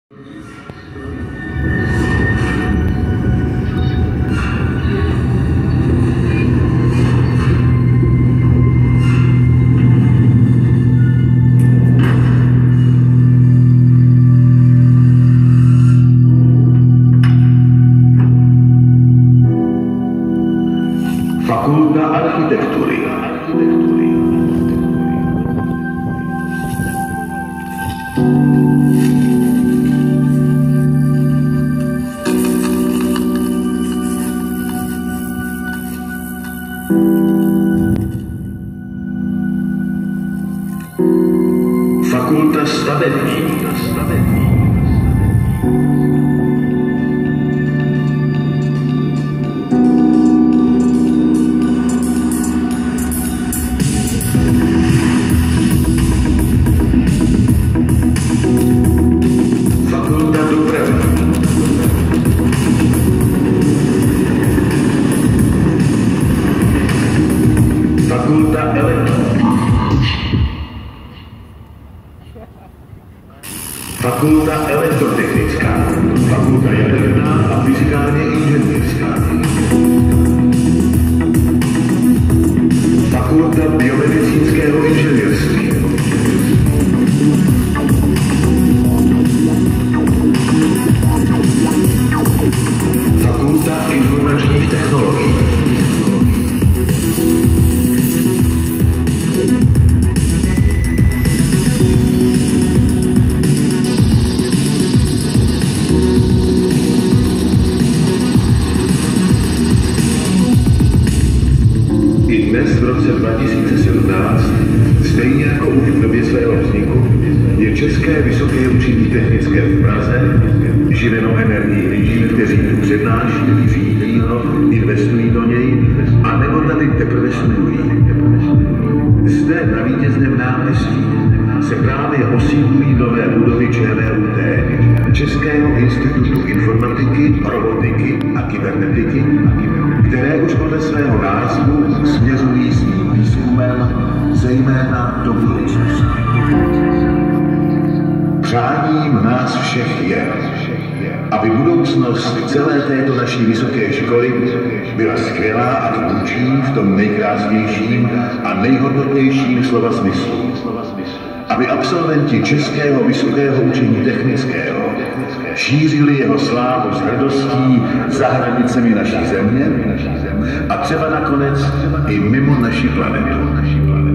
Fakulta architektury. Fakulta stavební. Fakulta elektronika. Fakulta elektrotechnická. Fakulta jaderná a fyzikálně inženýrská. Fakulta biomedicínského inženýrství. Fakulta informačních technologií. Dnes v roce 2017, stejně jako už v době svého vzniku, je České vysoké učení technické v Praze živeno energií lidí, kteří tu přednáší, řídí ho, investují do něj, a nebo tady teprve studují. Zde na Vítězném náměstí se právě osídlují nové budovy ČVUT, Českého institutu informatiky, robotiky a kybernetiky, které už podle svého názvu směřují svým výzkumem zejména do budoucnosti. Přáním nás všech je, aby budoucnost celé této naší vysoké školy byla skvělá a tvůrčí v tom nejkrásnějším a nejhodnotnějším slova smyslu. Aby absolventi Českého vysokého učení technického šířili jeho slávu s hrdostí za hranicemi naší země a třeba nakonec i mimo naši planetu.